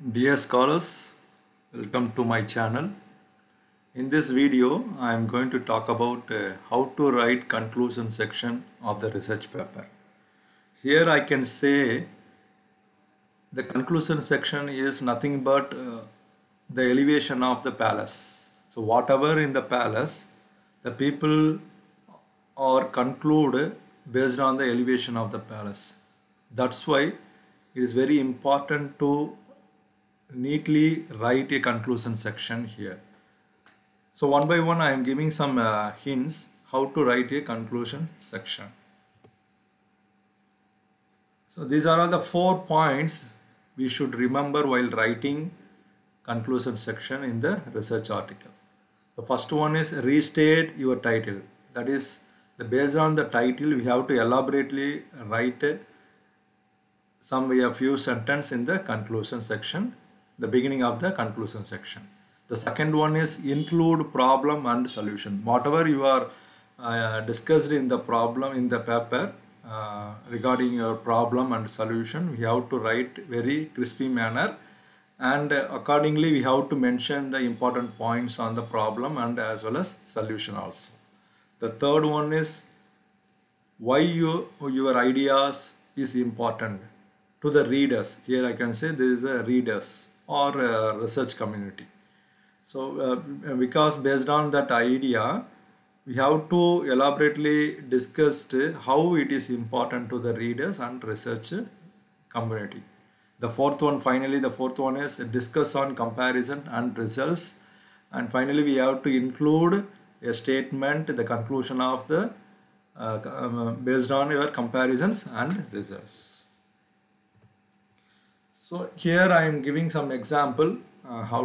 Dear scholars, welcome to my channel. In this video, I am going to talk about how to write conclusion section of the research paper. Here I can say the conclusion section is nothing but the elevation of the palace. So whatever in the palace, the people are conclude based on the elevation of the palace. That's why it is very important to neatly write a conclusion section here. So one by one I am giving some hints how to write a conclusion section. So these are all the 4 points we should remember while writing conclusion section in the research article. The first one is restate your title. That is, based on the title we have to elaborately write a few sentences in the conclusion section, the beginning of the conclusion section. The second one is include problem and solution. Whatever you are discussed in the problem in the paper regarding your problem and solution, we have to write very crispy manner, and accordingly we have to mention the important points on the problem and as well as solution also. The third one is why your ideas is important to the readers. Here I can say there is a readers or research community. So because based on that idea we have to elaborately discuss how it is important to the readers and research community. The fourth one is discuss on comparison and results, and finally we have to include a statement, the conclusion of the based on your comparisons and results. So here I am giving some example how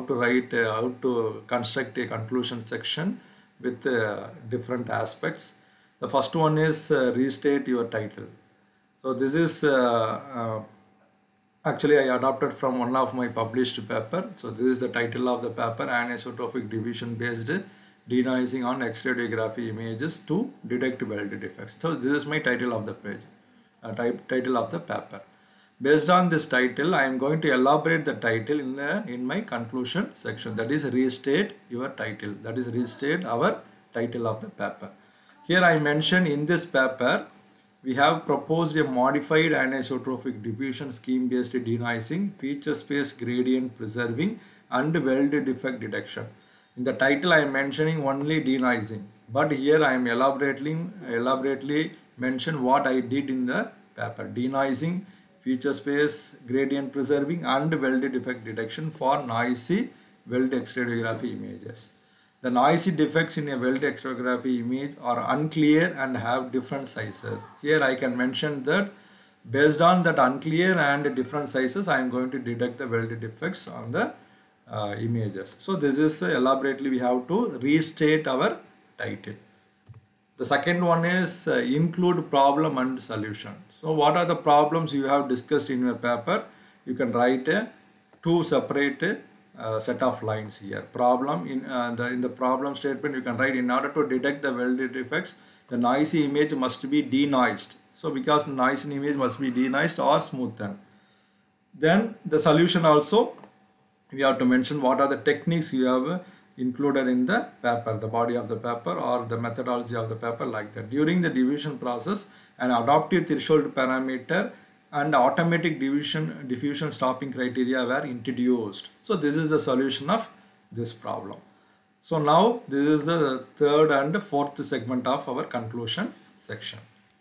to construct a conclusion section with different aspects. The first one is restate your title. So this is actually I adopted from one of my published paper. So this is the title of the paper: anisotropic diffusion based denoising on X-ray radiography images to detect weld defects. So this is my title of the page, title of the paper. Based on this title, I am going to elaborate the title in my conclusion section. That is restate your title. That is restate our title of the paper. Here I mention in this paper, we have proposed a modified anisotropic diffusion scheme based denoising, feature space gradient preserving and weld defect detection. In the title I am mentioning only denoising, but here I am elaborately mention what I did in the paper: denoising, feature space gradient preserving and weld defect detection for noisy weld X-ray radiography images. The noisy defects in a weld X-ray radiography image are unclear and have different sizes. Here I can mention that based on that unclear and different sizes, I am going to detect the weld defects on the images. So this is elaborately we have to restate our title. The second one is include problem and solution. So what are the problems you have discussed in your paper? You can write two separate set of lines here. Problem in the problem statement you can write, in order to detect the weld defects, the noisy image must be denoised. So because the noisy image must be denoised or smoothened. Then the solution also we have to mention what are the techniques you have included in the paper, the body of the paper or the methodology of the paper, like that. During the diffusion process, an adaptive threshold parameter and automatic diffusion stopping criteria were introduced. So this is the solution of this problem. So now this is the third and fourth segment of our conclusion section.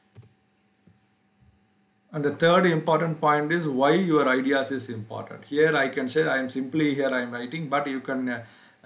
And the third important point is why your ideas is important. Here I can say I am writing, but you can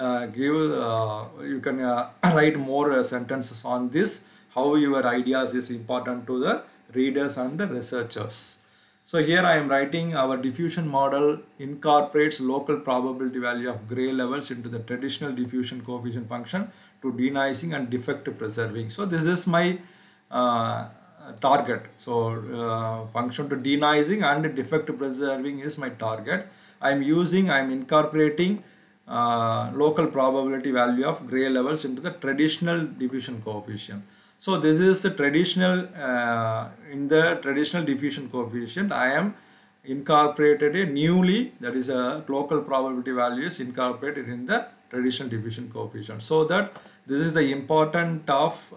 write more sentences on this, how your ideas is important to the readers and the researchers. So here I am writing our diffusion model incorporates local probability value of gray levels into the traditional diffusion coefficient function to denoising and defect preserving. So this is my target. So function to denoising and defect preserving is my target. I am incorporating local probability value of gray levels into the traditional diffusion coefficient. So this is a traditional in the traditional diffusion coefficient I am incorporated a newly, that is a local probability value is incorporated in the traditional diffusion coefficient. So that this is the important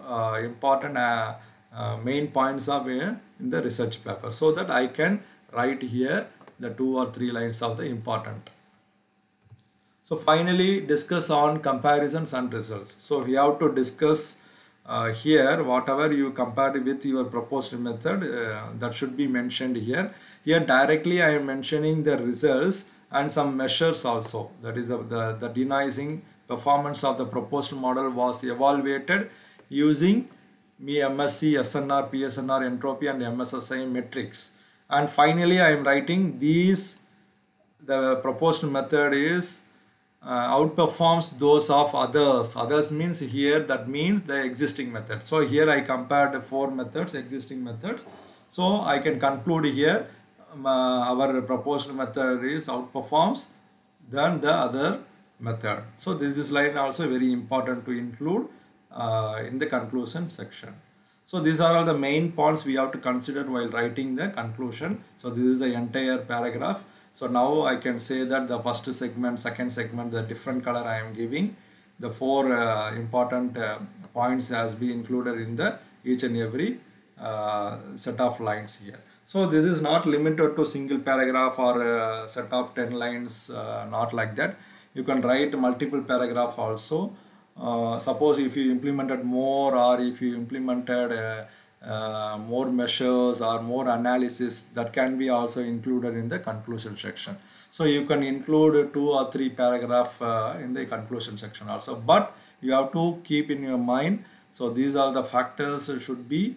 main points of in the research paper, so that I can write here the 2 or 3 lines of the important. So finally, discuss on comparisons and results. So we have to discuss here whatever you compared with your proposed method, that should be mentioned here. Here directly I am mentioning the results and some measures also. That is the denoising performance of the proposed model was evaluated using MSC, SNR, PSNR, entropy and MSSI metrics. And finally I am writing these, the proposed method is outperforms those of others. Others means here, that means the existing method. So here I compared 4 methods, existing methods. So I can conclude here our proposed method is outperforms than the other method. So this line also very important to include in the conclusion section. So these are all the main points we have to consider while writing the conclusion. So this is the entire paragraph. So now I can say that the first segment, second segment, the different color I am giving, the 4 important points has been included in the each and every set of lines here. So this is not limited to single paragraph or a set of 10 lines, not like that. You can write multiple paragraph also. Suppose if you implemented more, or if you implemented more measures or more analysis, that can be also included in the conclusion section. So you can include 2 or 3 paragraph in the conclusion section also, but you have to keep in your mind. So these are the factors should be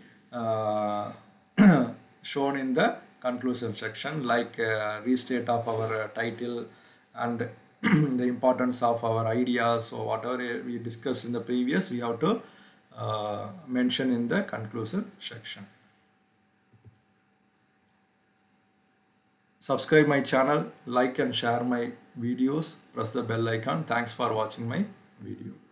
shown in the conclusion section, like restate of our title and the importance of our ideas. So whatever we discussed in the previous, we have to mention in the conclusion section. Subscribe my channel, like and share my videos, press the bell icon. Thanks for watching my video.